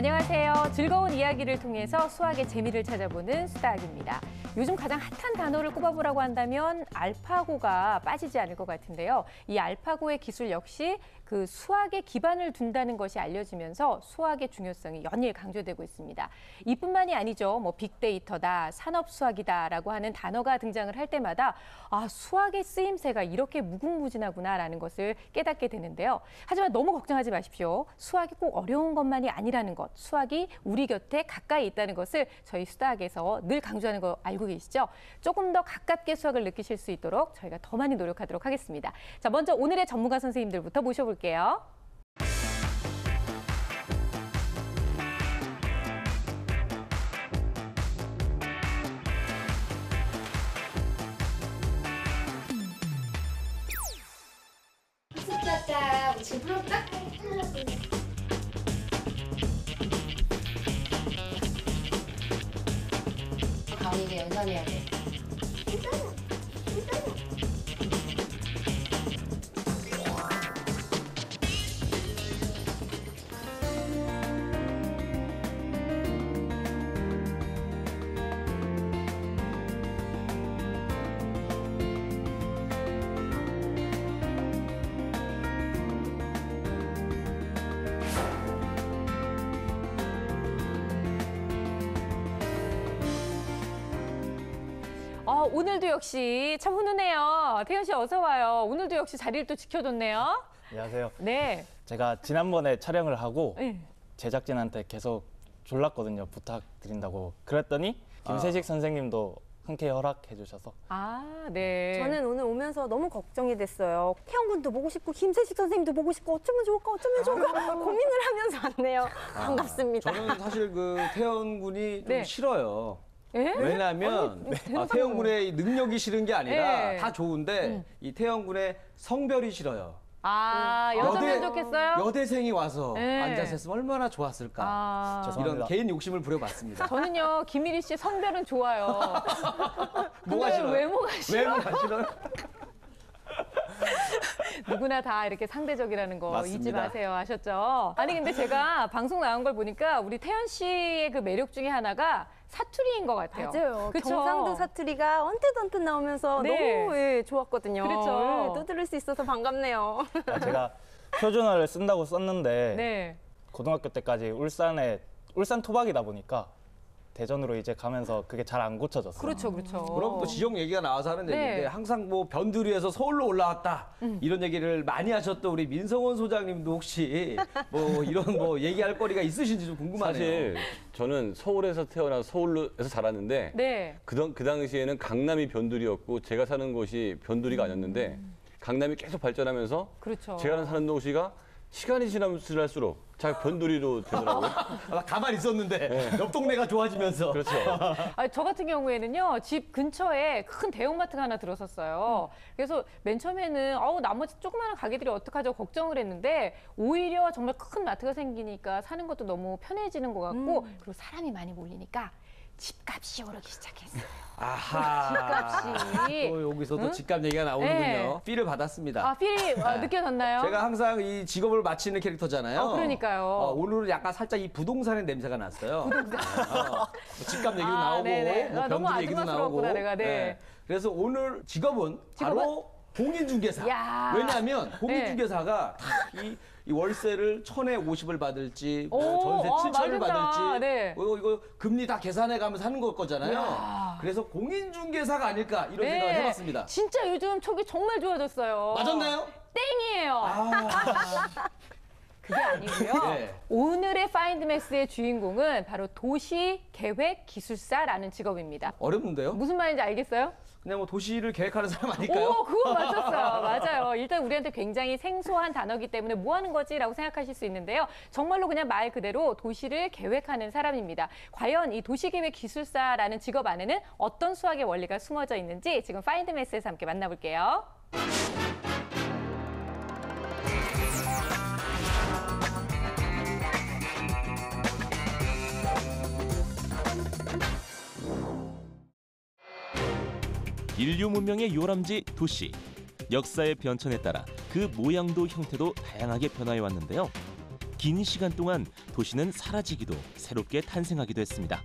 안녕하세요. 즐거운 이야기를 통해서 수학의 재미를 찾아보는 수다학입니다. 요즘 가장 핫한 단어를 꼽아보라고 한다면 알파고가 빠지지 않을 것 같은데요. 이 알파고의 기술 역시 그 수학에 기반을 둔다는 것이 알려지면서 수학의 중요성이 연일 강조되고 있습니다. 이뿐만이 아니죠. 뭐 빅데이터다, 산업수학이다라고 하는 단어가 등장을 할 때마다 아, 수학의 쓰임새가 이렇게 무궁무진하구나라는 것을 깨닫게 되는데요. 하지만 너무 걱정하지 마십시오. 수학이 꼭 어려운 것만이 아니라는 것, 수학이 우리 곁에 가까이 있다는 것을 저희 수다학에서 늘 강조하는 거 알고 계시죠? 조금 더 가깝게 수학을 느끼실 수 있도록 저희가 더 많이 노력하도록 하겠습니다. 자, 먼저 오늘의 전문가 선생님들부터 모셔볼게요. 숫자자, 우리 지금 풀어볼까? 가은이 이제 연산해야 돼. 오늘도 역시 참 훈훈해요. 태연 씨 어서 와요. 오늘도 역시 자리를 또 지켜줬네요. 안녕하세요. 네. 제가 지난번에 촬영을 하고 네. 제작진한테 계속 졸랐거든요. 부탁드린다고. 그랬더니 김세식 선생님도 흔쾌히 허락해 주셔서. 아, 네. 저는 오늘 오면서 너무 걱정이 됐어요. 태연 군도 보고 싶고 김세식 선생님도 보고 싶고 어쩌면 좋을까 고민을 하면서 왔네요. 반갑습니다. 저는 사실 그 태연 군이 좀 네. 싫어요. 예? 왜냐하면 태연 군의 능력이 싫은 게 아니라 예. 다 좋은데 이 태연 군의 성별이 싫어요. 아, 여자면 좋겠어요? 여대생이 와서 네. 앉아서 했으면 얼마나 좋았을까. 아, 죄송합니다. 이런 개인 욕심을 부려봤습니다. 저는요, 김일희 씨 성별은 좋아요. 뭐가 근데 싫어요? 외모가 싫어. 외모가 싫어요? 누구나 다 이렇게 상대적이라는 거 맞습니다. 잊지 마세요. 아셨죠? 아니, 근데 제가 방송 나온 걸 보니까 우리 태연 씨의 그 매력 중에 하나가 사투리인 것 같아요. 맞아요. 그쵸? 경상도 사투리가 언뜻언뜻 나오면서 네. 너무 좋았거든요. 그렇죠. 또 들을 수 있어서 반갑네요. 제가 표준어를 쓴다고 썼는데 네. 고등학교 때까지 울산 토박이다 보니까 대전으로 이제 가면서 그게 잘 안 고쳐졌어요. 그렇죠, 그렇죠. 그럼 또 지역 얘기가 나와서 하는 네. 얘기인데 항상 뭐 변두리에서 서울로 올라왔다 이런 얘기를 많이 하셨던 우리 민성원 소장님도 혹시 뭐 이런 뭐 얘기할 거리가 있으신지 좀 궁금하네요. 사실 저는 서울에서 태어나서 서울에서 자랐는데 네. 그 당시에는 강남이 변두리였고 제가 사는 곳이 변두리가 아니었는데 강남이 계속 발전하면서 그렇죠. 제가 사는 도시가 시간이 지날수록 자 변두리로 되더라고요. 아, 가만히 있었는데 옆 동네가 좋아지면서. 그렇죠. 아, 저 같은 경우에는요, 집 근처에 큰 대형마트가 하나 들어섰어요. 그래서 맨 처음에는 나머지 조그마한 가게들이 어떡하죠 걱정을 했는데 오히려 정말 큰 마트가 생기니까 사는 것도 너무 편해지는 것 같고 그리고 사람이 많이 몰리니까 집값이 오르기 시작했어요. 아하. 집값이. 또 여기서도 응? 집값 얘기가 나오는군요. 네. 필을 받았습니다. 아, 필이 느껴졌나요? 제가 항상 이 직업을 마치는 캐릭터잖아요. 그러니까요. 오늘은 약간 살짝 이 부동산의 냄새가 났어요. 뭐 집값 얘기도 나오고, 네네. 뭐 너무 변두리 얘기도 나오고. 아줌마스러웠구나, 내가. 네. 그래서 오늘 직업은 바로 공인중개사. 야. 왜냐하면 공인중개사가 이 월세를 1,000에 50을 받을지, 전세 7,000을 맞다. 받을지, 네. 이거 금리 다 계산해 가면서 하는 걸 거잖아요. 야. 그래서 공인중개사가 아닐까 이런 생각을 해봤습니다. 진짜 요즘 촉이 정말 좋아졌어요. 맞았나요? 땡이에요. 그게 아니고요. 네. 오늘의 파인드맥스의 주인공은 바로 도시계획기술사라는 직업입니다. 어렵는데요? 무슨 말인지 알겠어요? 그냥 뭐 도시를 계획하는 사람 아닐까요? 오, 그거 맞췄어요. 맞아요. 일단 우리한테 굉장히 생소한 단어이기 때문에 뭐 하는 거지? 라고 생각하실 수 있는데요. 정말로 그냥 말 그대로 도시를 계획하는 사람입니다. 과연 이 도시계획기술사라는 직업 안에는 어떤 수학의 원리가 숨어져 있는지 지금 파인드맥스에서 함께 만나볼게요. 인류 문명의 요람지 도시. 역사의 변천에 따라 그 모양도 형태도 다양하게 변화해 왔는데요. 긴 시간 동안 도시는 사라지기도 새롭게 탄생하기도 했습니다.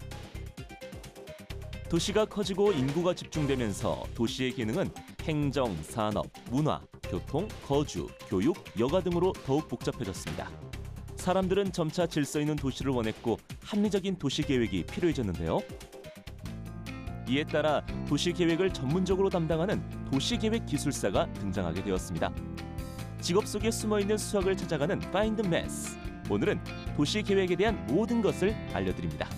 도시가 커지고 인구가 집중되면서 도시의 기능은 행정, 산업, 문화, 교통, 거주, 교육, 여가 등으로 더욱 복잡해졌습니다. 사람들은 점차 질서 있는 도시를 원했고 합리적인 도시 계획이 필요해졌는데요. 이에 따라 도시 계획을 전문적으로 담당하는 도시계획 기술사가 등장하게 되었습니다. 직업 속에 숨어있는 수학을 찾아가는 Find Math. 오늘은 도시 계획에 대한 모든 것을 알려드립니다.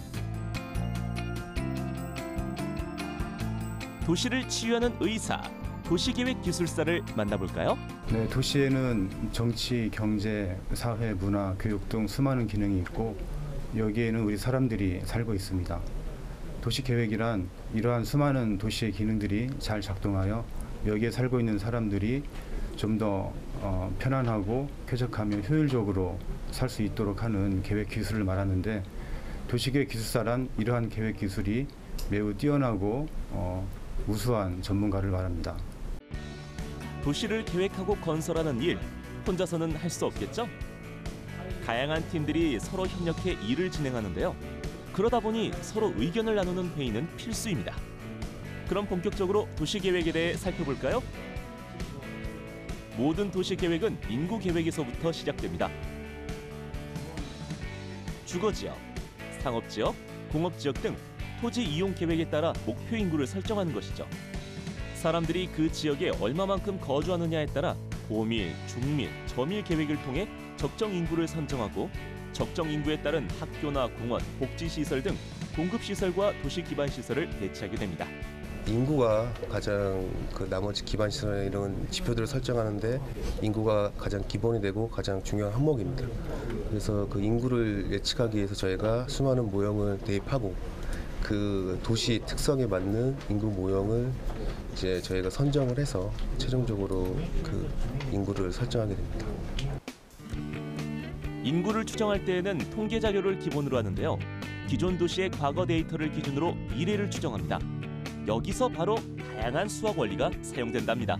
도시를 치유하는 의사, 도시계획 기술사를 만나볼까요? 네, 도시에는 정치, 경제, 사회, 문화, 교육 등 수많은 기능이 있고 여기에는 우리 사람들이 살고 있습니다. 도시계획이란 이러한 수많은 도시의 기능들이 잘 작동하여 여기에 살고 있는 사람들이 좀 더 편안하고 쾌적하며 효율적으로 살 수 있도록 하는 계획 기술을 말하는데 도시계획 기술사란 이러한 계획 기술이 매우 뛰어나고 우수한 전문가를 말합니다. 도시를 계획하고 건설하는 일, 혼자서는 할 수 없겠죠? 다양한 팀들이 서로 협력해 일을 진행하는데요. 그러다 보니 서로 의견을 나누는 회의는 필수입니다. 그럼 본격적으로 도시계획에 대해 살펴볼까요? 모든 도시계획은 인구계획에서부터 시작됩니다. 주거지역, 상업지역, 공업지역 등 토지 이용 계획에 따라 목표 인구를 설정하는 것이죠. 사람들이 그 지역에 얼마만큼 거주하느냐에 따라 고밀, 중밀, 저밀 계획을 통해 적정 인구를 선정하고 적정 인구에 따른 학교나 공원, 복지시설 등 공급시설과 도시기반시설을 배치하게 됩니다. 인구가 가장 나머지 기반시설이나 이런 지표들을 설정하는데 인구가 가장 기본이 되고 가장 중요한 항목입니다. 그래서 그 인구를 예측하기 위해서 저희가 수많은 모형을 대입하고 그 도시 특성에 맞는 인구 모형을 이제 저희가 선정을 해서 최종적으로 그 인구를 설정하게 됩니다. 인구를 추정할 때에는 통계 자료를 기본으로 하는데요. 기존 도시의 과거 데이터를 기준으로 미래를 추정합니다. 여기서 바로 다양한 수학 원리가 사용된답니다.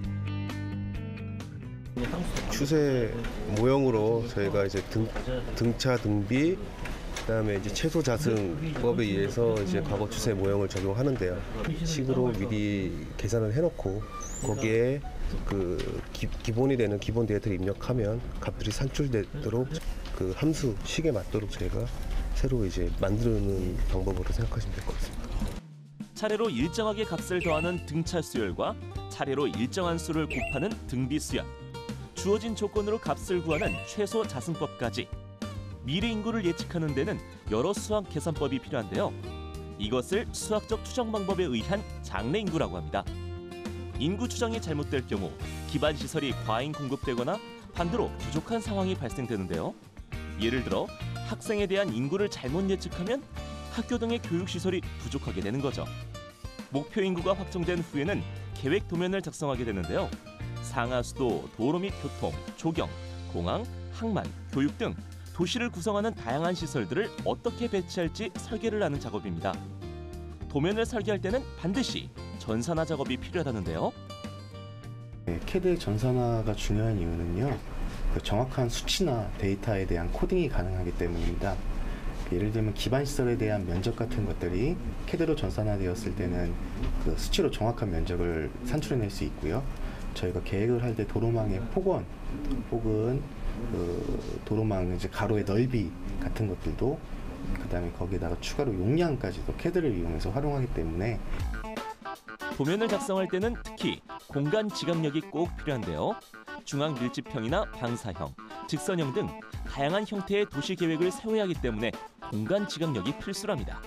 추세 모형으로 저희가 이제 등차 등비, 그다음에 이제 최소 자승법에 의해서 이제 과거 추세 모형을 적용하는데요. 식으로 미리 계산을 해놓고 거기에 그 기본이 되는 기본 데이터를 입력하면 값들이 산출되도록 그 함수 식에 맞도록 저희가 새로 이제 만드는 방법으로 생각하시면 될 것 같습니다. 차례로 일정하게 값을 더하는 등차 수열과 차례로 일정한 수를 곱하는 등비 수열, 주어진 조건으로 값을 구하는 최소 자승법까지 미래 인구를 예측하는 데는 여러 수학 계산법이 필요한데요. 이것을 수학적 추정 방법에 의한 장래 인구라고 합니다. 인구 추정이 잘못될 경우 기반 시설이 과잉 공급되거나 반대로 부족한 상황이 발생되는데요. 예를 들어 학생에 대한 인구를 잘못 예측하면 학교 등의 교육 시설이 부족하게 되는 거죠. 목표 인구가 확정된 후에는 계획 도면을 작성하게 되는데요. 상하수도, 도로 및 교통, 조경, 공항, 항만, 교육 등 도시를 구성하는 다양한 시설들을 어떻게 배치할지 설계를 하는 작업입니다. 도면을 설계할 때는 반드시 전산화 작업이 필요하다는데요. CAD의 전산화가 중요한 이유는요. 그 정확한 수치나 데이터에 대한 코딩이 가능하기 때문입니다. 예를 들면 기반 시설에 대한 면적 같은 것들이 CAD로 전산화되었을 때는 그 수치로 정확한 면적을 산출해낼 수 있고요. 저희가 계획을 할 때 도로망의 폭원 혹은 그 도로망 이제 가로의 넓이 같은 것들도 그다음에 거기에다가 추가로 용량까지도 CAD를 이용해서 활용하기 때문에 도면을 작성할 때는 특히 공간 지각력이 꼭 필요한데요. 중앙 밀집형이나 방사형, 직선형 등 다양한 형태의 도시 계획을 세워야 하기 때문에 공간 지각력이 필수랍니다.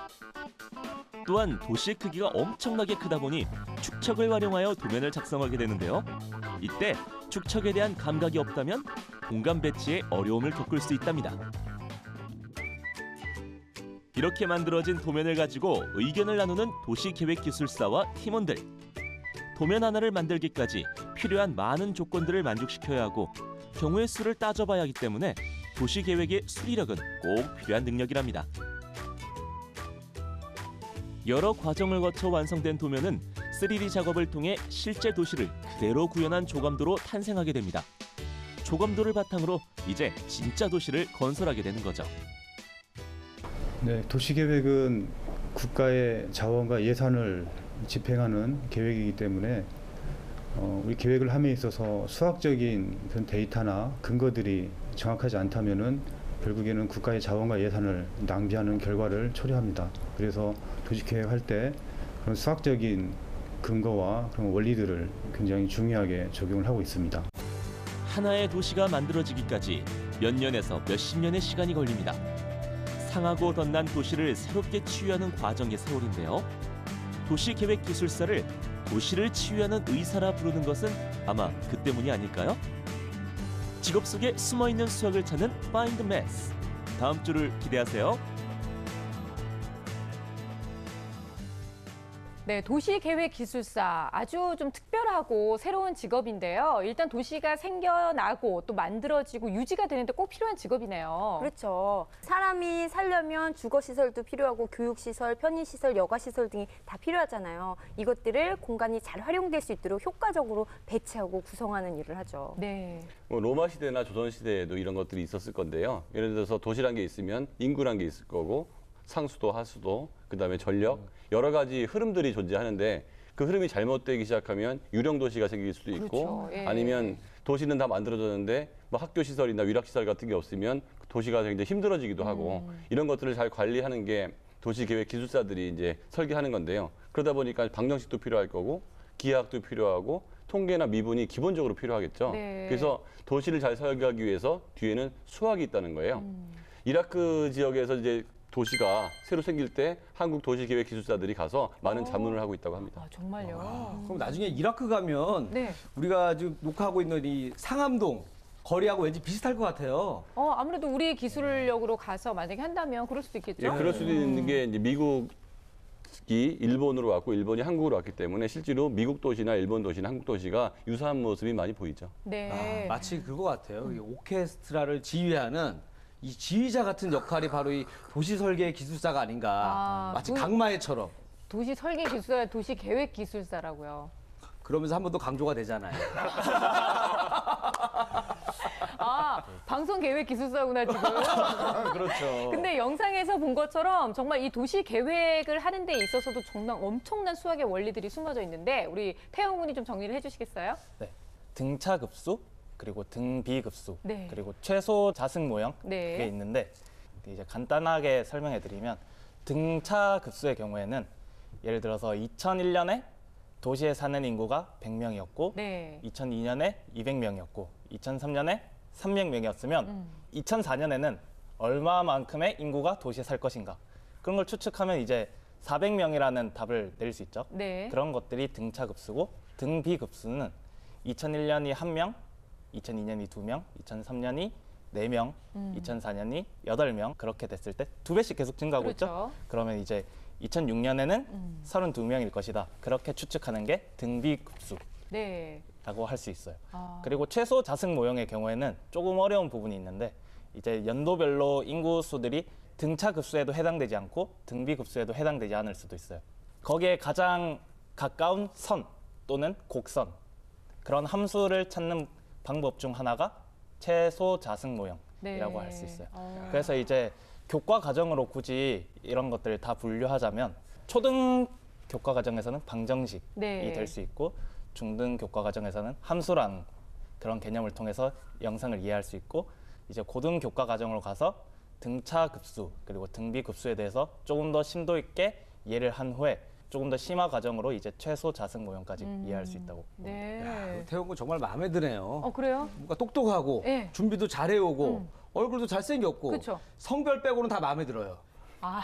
또한 도시의 크기가 엄청나게 크다 보니 축척을 활용하여 도면을 작성하게 되는데요. 이때 축척에 대한 감각이 없다면 공간 배치에 어려움을 겪을 수 있답니다. 이렇게 만들어진 도면을 가지고 의견을 나누는 도시계획기술사와 팀원들. 도면 하나를 만들기까지 필요한 많은 조건들을 만족시켜야 하고 경우의 수를 따져봐야 하기 때문에 도시계획의 수리력은 꼭 필요한 능력이랍니다. 여러 과정을 거쳐 완성된 도면은 3D 작업을 통해 실제 도시를 그대로 구현한 조감도로 탄생하게 됩니다. 조검도를 바탕으로 이제 진짜 도시를 건설하게 되는 거죠. 네, 도시계획은 국가의 자원과 예산을 집행하는 계획이기 때문에 우리 계획을 함에 있어서 수학적인 그런 데이터나 근거들이 정확하지 않다면은 결국에는 국가의 자원과 예산을 낭비하는 결과를 초래합니다. 그래서 도시계획할 때 그런 수학적인 근거와 그런 원리들을 굉장히 중요하게 적용을 하고 있습니다. 하나의 도시가 만들어지기까지 몇 년에서 몇십 년의 시간이 걸립니다. 상하고 덧난 도시를 새롭게 치유하는 과정의 세월인데요. 도시계획기술사를 도시를 치유하는 의사라 부르는 것은 아마 그 때문이 아닐까요? 직업 속에 숨어있는 수학을 찾는 Find Math. 다음 주를 기대하세요. 네, 도시계획기술사 아주 좀 특별하고 새로운 직업인데요. 일단 도시가 생겨나고 또 만들어지고 유지가 되는데 꼭 필요한 직업이네요. 그렇죠. 사람이 살려면 주거시설도 필요하고 교육시설, 편의시설, 여가시설 등이 다 필요하잖아요. 이것들을 공간이 잘 활용될 수 있도록 효과적으로 배치하고 구성하는 일을 하죠. 네. 뭐 로마 시대나 조선 시대에도 이런 것들이 있었을 건데요. 예를 들어서 도시란 게 있으면 인구란 게 있을 거고 상수도, 하수도, 그다음에 전력 여러 가지 흐름들이 존재하는데 그 흐름이 잘못되기 시작하면 유령 도시가 생길 수도 있고 그렇죠. 예. 아니면 도시는 다 만들어졌는데 뭐 학교 시설이나 위락 시설 같은 게 없으면 도시가 굉장히 힘들어지기도 하고 이런 것들을 잘 관리하는 게 도시 계획 기술사들이 이제 설계하는 건데요. 그러다 보니까 방정식도 필요할 거고 기하학도 필요하고 통계나 미분이 기본적으로 필요하겠죠. 네. 그래서 도시를 잘 설계하기 위해서 뒤에는 수학이 있다는 거예요. 이라크 지역에서 이제 도시가 새로 생길 때 한국 도시계획기술사들이 가서 많은 자문을 하고 있다고 합니다. 아, 정말요? 그럼 나중에 이라크 가면 네. 우리가 지금 녹화하고 있는 이 상암동 거리하고 왠지 비슷할 것 같아요. 아무래도 우리 기술력으로 가서 만약에 한다면 그럴 수도 있겠죠? 예, 그럴 수도 있는 게 이제 미국이 일본으로 왔고 일본이 한국으로 왔기 때문에 실제로 미국 도시나 일본 도시나 한국 도시가 유사한 모습이 많이 보이죠. 네. 마치 그거 같아요. 이 오케스트라를 지휘하는 이 지휘자 같은 역할이 바로 이 도시 설계 기술사가 아닌가. 마치 강마애처럼. 도시 설계 기술사, 도시 계획 기술사라고요. 그러면서 한 번 더 강조가 되잖아요. 아, 방송 계획 기술사구나 지금. 그렇죠. 근데 영상에서 본 것처럼 정말 이 도시 계획을 하는 데 있어서도 정말 엄청난 수학의 원리들이 숨어져 있는데 우리 태영 군이 좀 정리를 해주시겠어요? 네. 등차급수, 그리고 등비급수, 네. 그리고 최소 자승 모형 네. 그게 있는데 이제 간단하게 설명해 드리면 등차급수의 경우에는 예를 들어서 2001년에 도시에 사는 인구가 100명이었고 네. 2002년에 200명이었고 2003년에 300명이었으면 2004년에는 얼마만큼의 인구가 도시에 살 것인가 그런 걸 추측하면 이제 400명이라는 답을 내릴 수 있죠. 네. 그런 것들이 등차급수고 등비급수는 2001년이 1명, 2002년이 2명, 2003년이 4명, 2004년이 8명 그렇게 됐을 때 2배씩 계속 증가하고 그렇죠. 있죠. 그러면 이제 2006년에는 32명일 것이다. 그렇게 추측하는 게 등비급수라고 네. 할 수 있어요. 아. 그리고 최소 자승 모형의 경우에는 조금 어려운 부분이 있는데 이제 연도별로 인구수들이 등차급수에도 해당되지 않고 등비급수에도 해당되지 않을 수도 있어요. 거기에 가장 가까운 선 또는 곡선 그런 함수를 찾는 방법 중 하나가 최소 자승 모형이라고 네. 할 수 있어요. 그래서 이제 교과 과정으로 굳이 이런 것들을 다 분류하자면 초등 교과 과정에서는 방정식이 네. 될 수 있고 중등 교과 과정에서는 함수라는 그런 개념을 통해서 영상을 이해할 수 있고 이제 고등 교과 과정으로 가서 등차급수 그리고 등비급수에 대해서 조금 더 심도 있게 이해를 한 후에 조금 더 심화 과정으로 이제 최소 자승 모형까지 이해할 수 있다고. 네. 태용 군 정말 마음에 드네요. 그래요? 뭔가 똑똑하고 네. 준비도 잘해오고 얼굴도 잘생겼고 그쵸. 성별 빼고는 다 마음에 들어요. 아,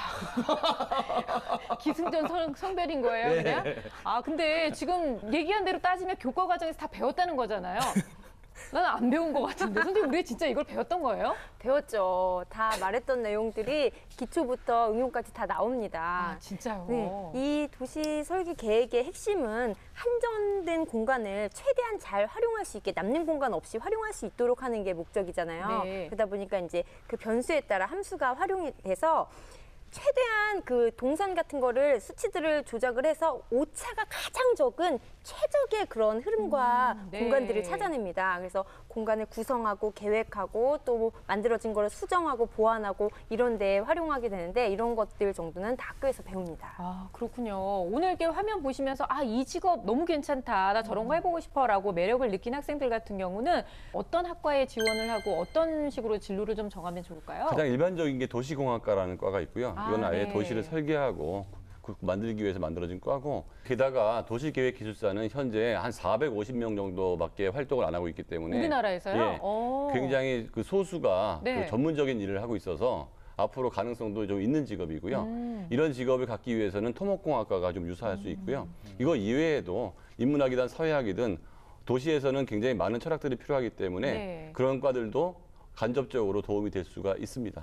기승전 성별인 거예요, 네. 그냥? 아, 근데 지금 얘기한 대로 따지면 교과 과정에서 다 배웠다는 거잖아요. 나는 안 배운 것 같은데. 선생님, 우리 진짜 이걸 배웠던 거예요? 배웠죠. 다 말했던 내용들이 기초부터 응용까지 다 나옵니다. 아, 진짜요? 네, 이 도시 설계 계획의 핵심은 한정된 공간을 최대한 잘 활용할 수 있게 남는 공간 없이 활용할 수 있도록 하는 게 목적이잖아요. 네. 그러다 보니까 이제 그 변수에 따라 함수가 활용이 돼서 최대한 그 동선 같은 거를 수치들을 조작을 해서 오차가 가장 적은 최적의 그런 흐름과 네. 공간들을 찾아냅니다. 그래서 공간을 구성하고 계획하고 또 만들어진 거를 수정하고 보완하고 이런 데 활용하게 되는데 이런 것들 정도는 다 학교에서 배웁니다. 아, 그렇군요. 오늘 이렇게 화면 보시면서 아, 이 직업 너무 괜찮다. 나 저런 거 해보고 싶어라고 매력을 느낀 학생들 같은 경우는 어떤 학과에 지원을 하고 어떤 식으로 진로를 좀 정하면 좋을까요? 가장 일반적인 게 도시공학과라는 과가 있고요. 이건 아예 네. 도시를 설계하고 만들기 위해서 만들어진 과고, 게다가 도시계획기술사는 현재 한 450명 정도밖에 활동을 안 하고 있기 때문에 우리나라에서요? 예, 오. 굉장히 그 소수가 네. 그 전문적인 일을 하고 있어서 앞으로 가능성도 좀 있는 직업이고요. 이런 직업을 갖기 위해서는 토목공학과가 좀 유사할 수 있고요. 이거 이외에도 인문학이든 사회학이든 도시에서는 굉장히 많은 철학들이 필요하기 때문에 네. 그런 과들도 간접적으로 도움이 될 수가 있습니다.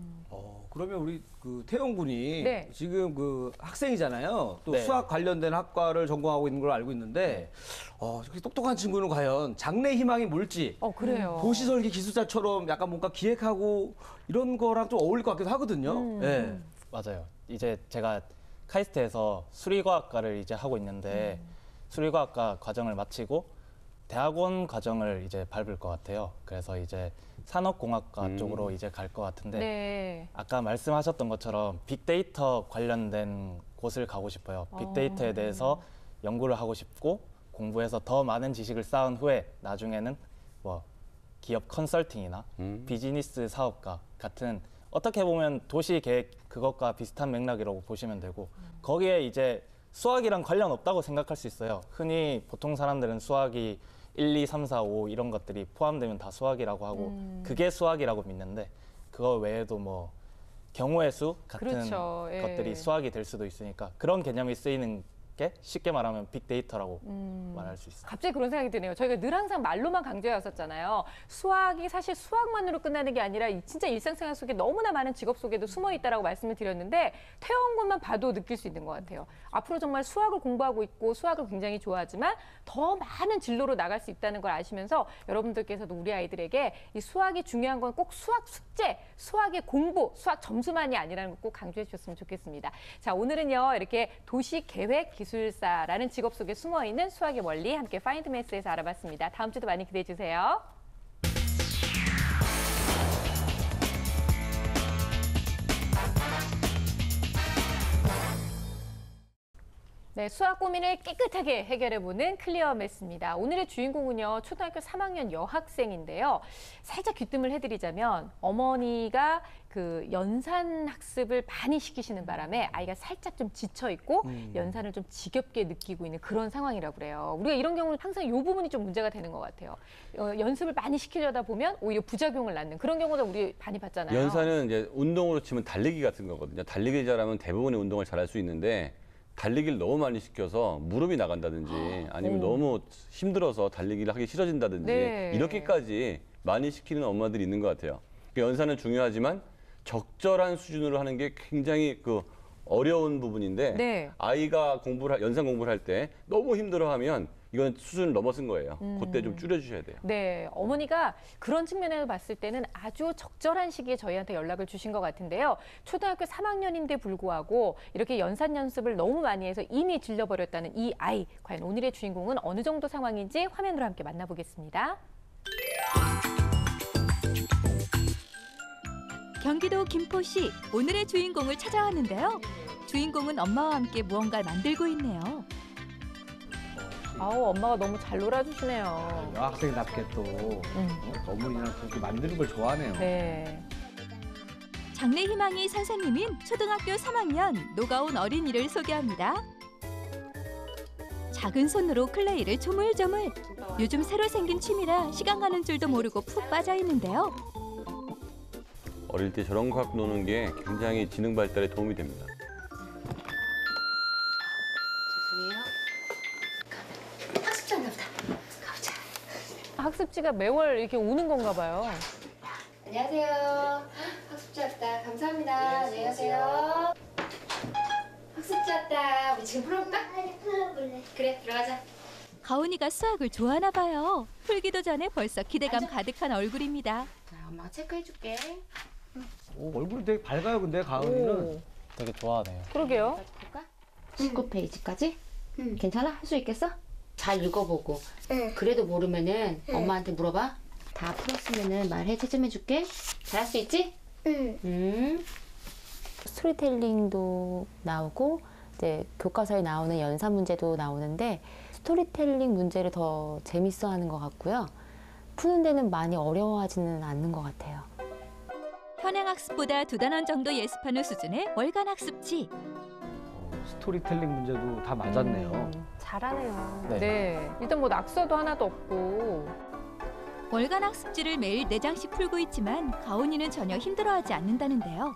그러면 우리 그 태용 군이 네. 지금 그 학생이잖아요. 또 네. 수학 관련된 학과를 전공하고 있는 걸 알고 있는데 저렇게 똑똑한 친구는 과연 장래 희망이 뭘지 그래요. 도시설계 기술자처럼 약간 뭔가 기획하고 이런 거랑 좀 어울릴 것 같기도 하거든요. 네. 맞아요. 이제 제가 카이스트에서 수리과학과를 이제 하고 있는데 수리과학과 과정을 마치고 대학원 과정을 이제 밟을 것 같아요. 그래서 이제 산업공학과 쪽으로 이제 갈 것 같은데 네. 아까 말씀하셨던 것처럼 빅데이터 관련된 곳을 가고 싶어요. 빅데이터에 대해서 연구를 하고 싶고 공부해서 더 많은 지식을 쌓은 후에 나중에는 뭐 기업 컨설팅이나 비즈니스 사업가 같은 어떻게 보면 도시계획 그것과 비슷한 맥락이라고 보시면 되고 거기에 이제 수학이랑 관련 없다고 생각할 수 있어요. 흔히 보통 사람들은 수학이 1, 2, 3, 4, 5 이런 것들이 포함되면 다 수학이라고 하고 그게 수학이라고 믿는데 그거 외에도 뭐 경우의 수 같은 그렇죠. 예. 것들이 수학이 될 수도 있으니까 그런 개념이 쓰이는 게 쉽게 말하면 빅데이터라고 말할 수 있어요. 갑자기 그런 생각이 드네요. 저희가 늘 항상 말로만 강조해왔었잖아요. 수학이 사실 수학만으로 끝나는 게 아니라 진짜 일상생활 속에 너무나 많은 직업 속에도 숨어 있다라고 말씀을 드렸는데 태어온 것만 봐도 느낄 수 있는 것 같아요. 앞으로 정말 수학을 공부하고 있고 수학을 굉장히 좋아하지만 더 많은 진로로 나갈 수 있다는 걸 아시면서 여러분들께서도 우리 아이들에게 이 수학이 중요한 건 꼭 수학 숙제, 수학의 공부, 수학 점수만이 아니라는 걸 꼭 강조해 주셨으면 좋겠습니다. 자, 오늘은요. 이렇게 도시계획 기술사라는 직업 속에 숨어있는 수학의 원리 함께 파인드매스에서 알아봤습니다. 다음 주도 많이 기대해 주세요. 네, 수학 고민을 깨끗하게 해결해보는 클리어매스입니다. 오늘의 주인공은요, 초등학교 3학년 여학생인데요. 살짝 귀뜸을 해드리자면 어머니가 그 연산 학습을 많이 시키시는 바람에 아이가 살짝 좀 지쳐있고 연산을 좀 지겹게 느끼고 있는 그런 상황이라고 그래요. 우리가 이런 경우는 항상 이 부분이 좀 문제가 되는 것 같아요. 연습을 많이 시키려다 보면 오히려 부작용을 낳는 그런 경우도 우리 많이 봤잖아요. 연산은 이제 운동으로 치면 달리기 같은 거거든요. 달리기 잘하면 대부분의 운동을 잘할 수 있는데 달리기를 너무 많이 시켜서 무릎이 나간다든지 아니면 너무 힘들어서 달리기를 하기 싫어진다든지 네. 이렇게까지 많이 시키는 엄마들이 있는 것 같아요. 연산은 중요하지만 적절한 수준으로 하는 게 굉장히 그 어려운 부분인데 네. 아이가 연산 공부를 할 때 너무 힘들어하면 이건 수준을 넘어선 거예요. 그때 좀 줄여주셔야 돼요. 네, 어머니가 그런 측면에서 봤을 때는 아주 적절한 시기에 저희한테 연락을 주신 것 같은데요. 초등학교 3학년인데 불구하고 이렇게 연산 연습을 너무 많이 해서 이미 질려버렸다는 이 아이. 과연 오늘의 주인공은 어느 정도 상황인지 화면으로 함께 만나보겠습니다. 경기도 김포시 오늘의 주인공을 찾아왔는데요. 주인공은 엄마와 함께 무언가를 만들고 있네요. 아우, 엄마가 너무 잘 놀아주시네요. 여학생답게 또 어머니랑 그렇게 만드는 걸 좋아하네요. 네. 장래 희망이 선생님인 초등학교 3학년 노가온 어린이를 소개합니다. 작은 손으로 클레이를 조물조물. 요즘 새로 생긴 취미라 시간 가는 줄도 모르고 푹 빠져 있는데요. 어릴 때 저런 거 갖고 노는 게 굉장히 지능 발달에 도움이 됩니다. 죄송해요. 학습장가 보다. 가보자. 학습지가 매월 이렇게 오는 건가 봐요. 안녕하세요. 학습지 왔다. 감사합니다. 안녕하세요. 학습지 왔다. 우리 지금 풀어볼까? 풀어볼래. 그래, 들어가자. 가온이가 수학을 좋아하나 봐요. 풀기도 전에 벌써 기대감 앉아. 가득한 얼굴입니다. 자, 엄마가 체크해줄게. 얼굴이 되게 밝아요, 근데 가은이는. 되게 좋아하네요. 그러게요. 볼까? 19페이지까지? 괜찮아? 할 수 있겠어? 잘 읽어보고. 그래도 모르면은 엄마한테 물어봐. 다 풀었으면은 말해, 채점해줄게. 잘할 수 있지? 스토리텔링도 나오고 이제 교과서에 나오는 연산 문제도 나오는데 스토리텔링 문제를 더 재밌어하는 것 같고요. 푸는 데는 많이 어려워하지는 않는 것 같아요. 현행 학습보다 2단원 정도 예습하는 수준의 월간 학습지. 스토리텔링 문제도 다 맞았네요. 잘하네요. 네. 일단 뭐 낙서도 하나도 없고. 월간 학습지를 매일 4장씩 풀고 있지만 가온이는 전혀 힘들어하지 않는다는데요.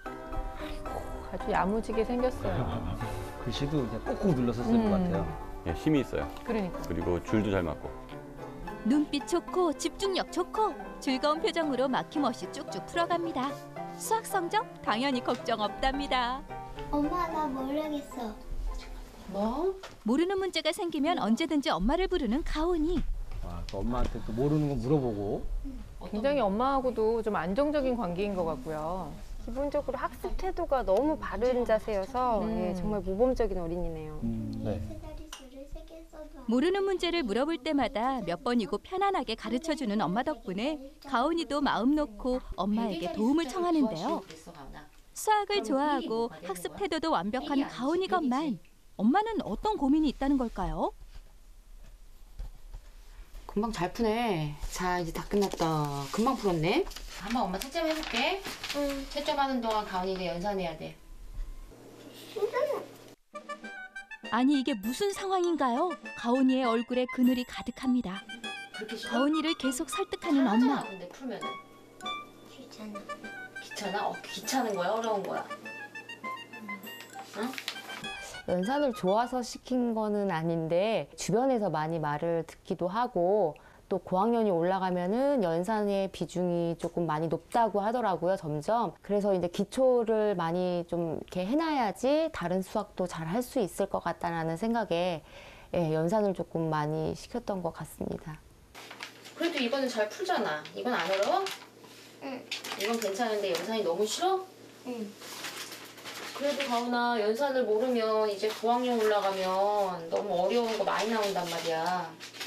아주 야무지게 생겼어요. 글씨도 그냥 꾹꾹 눌러서 쓸 것 같아요. 예, 힘이 있어요. 그러니까. 그리고 줄도 잘 맞고. 눈빛 좋고 집중력 좋고 즐거운 표정으로 막힘없이 쭉쭉 풀어갑니다. 수학 성적 당연히 걱정 없답니다. 엄마 나 모르겠어. 뭐? 모르는 문제가 생기면 언제든지 엄마를 부르는 가온이. 또 엄마한테 또 모르는 거 물어보고. 굉장히 엄마하고도 좀 안정적인 관계인 것 같고요. 기본적으로 학습 태도가 너무 바른 자세여서 예, 정말 모범적인 어린이네요. 네. 모르는 문제를 물어볼 때마다 몇 번이고 편안하게 가르쳐주는 엄마 덕분에 가온이도 마음 놓고 엄마에게 도움을 청하는데요. 수학을 좋아하고 학습 태도도 완벽한 가온이건만 엄마는 어떤 고민이 있다는 걸까요? 금방 잘 푸네. 자, 이제 다 끝났다. 금방 풀었네. 한번 엄마 채점해볼게. 채점하는 동안 가온이가 연산해야 돼. 아니 이게 무슨 상황인가요? 가온이의 얼굴에 그늘이 가득합니다. 가온이를 계속 설득하는 엄마. 근데 풀면은 귀찮아. 귀찮아? 귀찮은 거야? 어려운 거야? 응? 연산을 좋아서 시킨 거는 아닌데 주변에서 많이 말을 듣기도 하고 또 고학년이 올라가면은 연산의 비중이 조금 많이 높다고 하더라고요, 점점. 그래서 이제 기초를 많이 좀 이렇게 해놔야지 다른 수학도 잘 할 수 있을 것 같다라는 생각에 예, 연산을 조금 많이 시켰던 것 같습니다. 그래도 이거는 잘 풀잖아. 이건 안 어려워? 응. 이건 괜찮은데 연산이 너무 싫어? 응. 그래도 가훈아 연산을 모르면 이제 고학년 올라가면 너무 어려운 거 많이 나온단 말이야.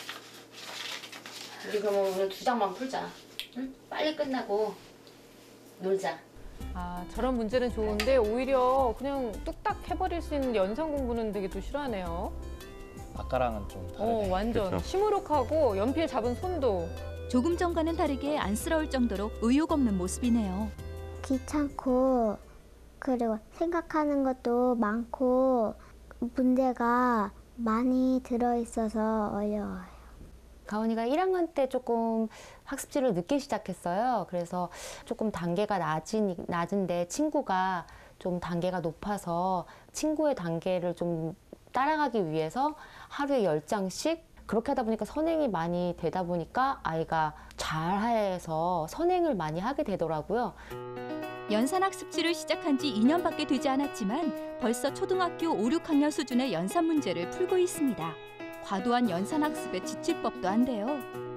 우리 그러면 오늘 2장만 풀자. 응? 빨리 끝나고 놀자. 아, 저런 문제는 좋은데 오히려 그냥 뚝딱 해버릴 수 있는 연산 공부는 되게 또 싫어하네요. 아까랑은 좀 다르네. 완전 그렇죠. 시무룩하고 연필 잡은 손도. 조금 전과는 다르게 안쓰러울 정도로 의욕 없는 모습이네요. 귀찮고 그리고 생각하는 것도 많고 문제가 많이 들어있어서 어려워요. 가온이가 1학년 때 조금 학습지를 늦게 시작했어요. 그래서 조금 단계가 낮은데 친구가 좀 단계가 높아서 친구의 단계를 좀 따라가기 위해서 하루에 10장씩 그렇게 하다 보니까 선행이 많이 되다 보니까 아이가 잘해서 선행을 많이 하게 되더라고요. 연산학습지를 시작한 지 2년밖에 되지 않았지만 벌써 초등학교 5, 6학년 수준의 연산 문제를 풀고 있습니다. 과도한 연산학습에 지칠 법도 한데요.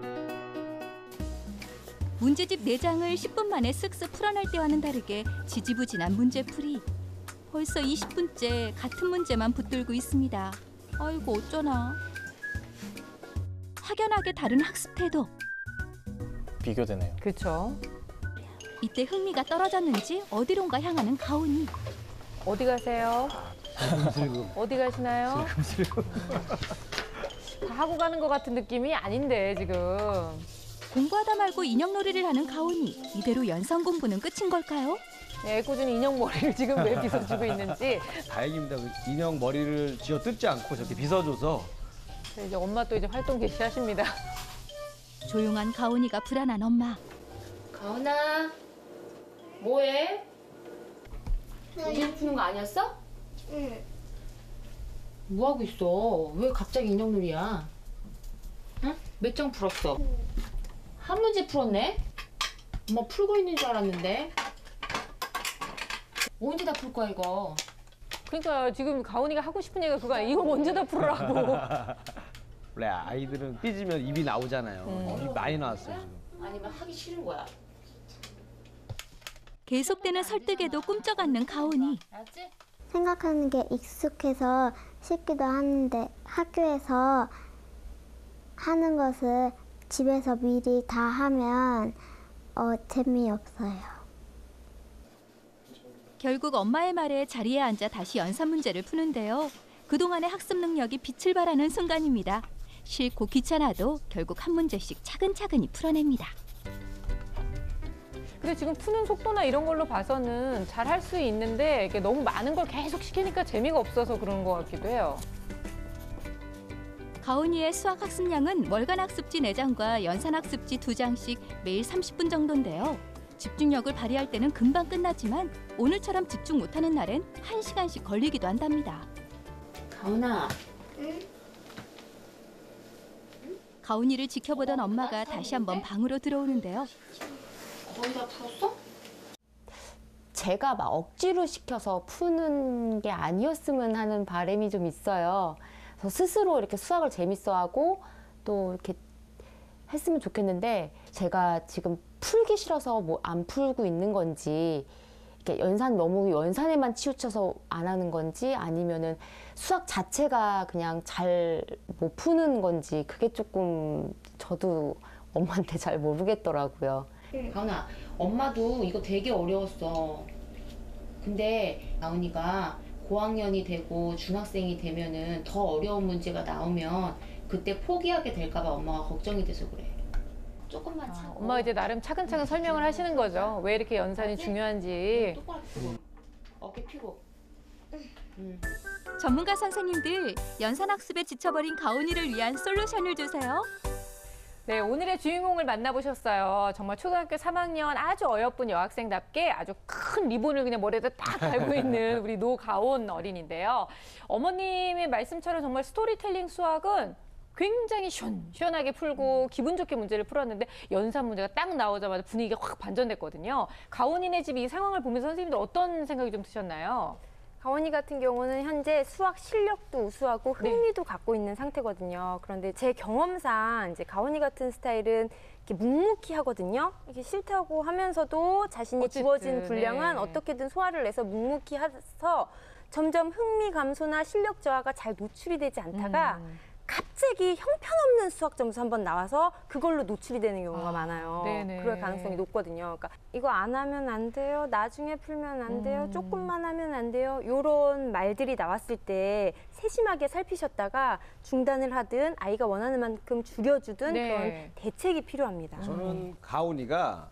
문제집 4장을 10분 만에 쓱쓱 풀어낼 때와는 다르게 지지부진한 문제풀이. 벌써 20분째 같은 문제만 붙들고 있습니다. 아이고 어쩌나. 확연하게 다른 학습 태도. 비교되네요. 그렇죠. 이때 흥미가 떨어졌는지 어디론가 향하는 가온이. 어디 가세요? 어디 가시나요? 다 하고 가는 것 같은 느낌이 아닌데 지금. 공부하다 말고 인형놀이를 하는 가온이. 이대로 연산 공부는 끝인 걸까요? 애꿎은 인형 머리를 지금 왜 빗어주고 있는지. 다행입니다. 인형 머리를 쥐어 뜯지 않고 저렇게 빗어줘서. 이제 엄마 또 이제 활동 개시하십니다. 조용한 가온이가 불안한 엄마. 가훈아, 뭐해? 문제 푸는 거 아니었어? 응. 뭐 하고 있어? 왜 갑자기 인형놀이야? 응? 몇 장 풀었어? 한 문제 풀었네? 엄마 풀고 있는 줄 알았는데. 언제 다 풀 거야 이거? 그러니까 지금 가온이가 하고 싶은 얘기가 그거야. 이거 먼저 다 풀으라고. 원래 아이들은 삐지면 입이 나오잖아요. 입이 많이 나왔어요 지금. 아니면 하기 싫은 거야. 계속되는 설득에도 꿈쩍 않는 가온이. 생각하는 게 익숙해서 쉽기도 하는데 학교에서 하는 것을 집에서 미리 다 하면 재미없어요. 결국 엄마의 말에 자리에 앉아 다시 연산 문제를 푸는데요. 그동안의 학습 능력이 빛을 발하는 순간입니다. 싫고 귀찮아도 결국 한 문제씩 차근차근히 풀어냅니다. 근데 지금 푸는 속도나 이런 걸로 봐서는 잘 할 수 있는데 이게 너무 많은 걸 계속 시키니까 재미가 없어서 그런 것 같기도 해요. 가온이의 수학 학습량은 월간 학습지 4장과 연산 학습지 2장씩 매일 30분 정도인데요. 집중력을 발휘할 때는 금방 끝나지만 오늘처럼 집중 못하는 날엔 1시간씩 걸리기도 한답니다. 가온아. 가온이를 지켜보던 엄마가 다시 한번 방으로 들어오는데요. 거의 다 풀었어? 제가 막 억지로 시켜서 푸는 게 아니었으면 하는 바람이 좀 있어요. 그래서 스스로 이렇게 수학을 재밌어하고 또 이렇게 했으면 좋겠는데 제가 지금 풀기 싫어서 뭐 안 풀고 있는 건지 이렇게 너무 연산에만 치우쳐서 안 하는 건지 아니면은 수학 자체가 그냥 잘 못 푸는 건지 그게 조금 저도 엄마한테 잘 모르겠더라고요. 가온아, 엄마도 이거 되게 어려웠어. 근데 가온이가 고학년이 되고 중학생이 되면은 더 어려운 문제가 나오면 그때 포기하게 될까봐 엄마가 걱정이 돼서 그래. 조금만 참고. 엄마가 이제 나름 차근차근 설명을 하시는 거죠. 왜 이렇게 연산이 중요한지. 똑바로 어깨 펴고. 전문가 선생님들, 연산 학습에 지쳐버린 가온이를 위한 솔루션을 주세요. 네, 오늘의 주인공을 만나보셨어요. 정말 초등학교 3학년 아주 어여쁜 여학생답게 아주 큰 리본을 그냥 머리에다 딱 달고 있는 우리 노가온 어린인데요. 어머님의 말씀처럼 정말 스토리텔링 수학은 굉장히 시원하게 풀고 기분 좋게 문제를 풀었는데 연산 문제가 딱 나오자마자 분위기가 확 반전됐거든요. 가온이네 집 이 상황을 보면서 선생님들 어떤 생각이 좀 드셨나요? 가온이 같은 경우는 현재 수학 실력도 우수하고 흥미도 갖고 있는 상태거든요. 그런데 제 경험상 이제 가온이 같은 스타일은 이렇게 묵묵히 하거든요. 이렇게 싫다고 하면서도 자신이 어쨌든, 주어진 분량은 네. 어떻게든 소화를 내서 묵묵히 해서 점점 흥미 감소나 실력 저하가 잘 노출이 되지 않다가 갑자기 형편없는 수학 점수 한번 나와서 그걸로 노출이 되는 경우가 많아요. 네네. 그럴 가능성이 높거든요. 그러니까 이거 안 하면 안 돼요. 나중에 풀면 안 돼요. 조금만 하면 안 돼요. 이런 말들이 나왔을 때 세심하게 살피셨다가 중단을 하든 아이가 원하는 만큼 줄여주든 네. 그런 대책이 필요합니다. 저는 가온이가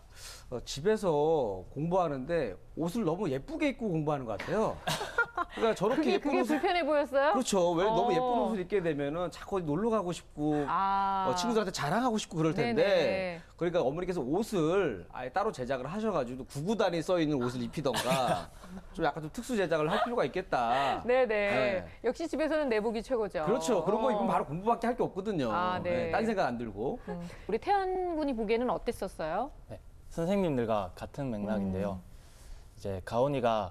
집에서 공부하는데 옷을 너무 예쁘게 입고 공부하는 것 같아요. 그러니까 저렇게 예쁜 그게 옷을 불편해 보였어요? 그렇죠. 왜 너무 예쁜 옷을 입게 되면은 자꾸 어디 놀러 가고 싶고 친구들한테 자랑하고 싶고 그럴 텐데 네네. 그러니까 어머니께서 옷을 아예 따로 제작을 하셔가지고 구구단이 써 있는 옷을 입히던가 좀 약간 좀 특수 제작을 할 필요가 있겠다. 네네. 네. 역시 집에서는 내복이 최고죠. 그렇죠. 그런 거 입으면 바로 공부밖에 할 게 없거든요. 네. 딴 생각 안 들고. 우리 태연 군이 보기에는 어땠었어요? 네, 선생님들과 같은 맥락인데요. 이제 가온이가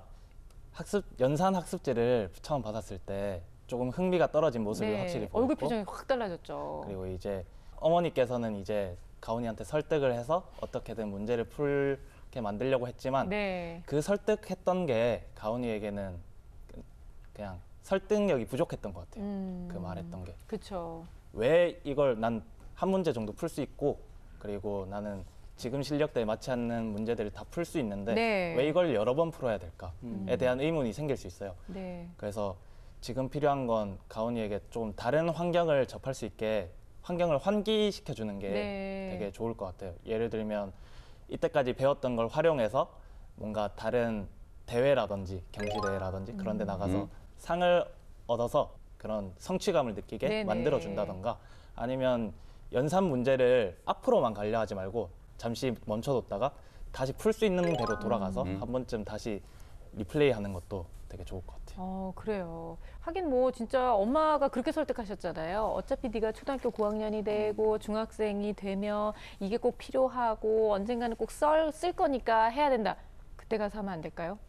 연산 학습지를 처음 받았을 때 조금 흥미가 떨어진 모습을 확실히 보였고 얼굴 표정이 확 달라졌죠. 그리고 이제 어머니께서는 이제 가온이한테 설득을 해서 어떻게든 문제를 풀게 만들려고 했지만 네. 그 설득했던 게 가온이에게는 그냥 설득력이 부족했던 것 같아요. 그 말했던 게. 그렇죠. 왜 이걸 난 한 문제 정도 풀 수 있고 그리고 나는 지금 실력대에 맞지 않는 문제들을 다 풀 수 있는데 네. 왜 이걸 여러 번 풀어야 될까에 대한 의문이 생길 수 있어요. 네. 그래서 지금 필요한 건 가온이에게 좀 다른 환경을 접할 수 있게 환경을 환기시켜주는 게 네. 되게 좋을 것 같아요. 예를 들면 이때까지 배웠던 걸 활용해서 뭔가 다른 대회라든지 경시대회라든지 그런 데 나가서 상을 얻어서 그런 성취감을 느끼게 네네. 만들어준다던가 아니면 연산 문제를 앞으로만 가려 하지 말고 잠시 멈춰뒀다가 다시 풀 수 있는 대로 돌아가서 한 번쯤 다시 리플레이하는 것도 되게 좋을 것 같아요. 그래요. 하긴 뭐 진짜 엄마가 그렇게 설득하셨잖아요. 어차피 네가 초등학교 고학년이 되고 중학생이 되면 이게 꼭 필요하고 언젠가는 꼭 쓸 거니까 해야 된다. 그때 가서 하면 안 될까요?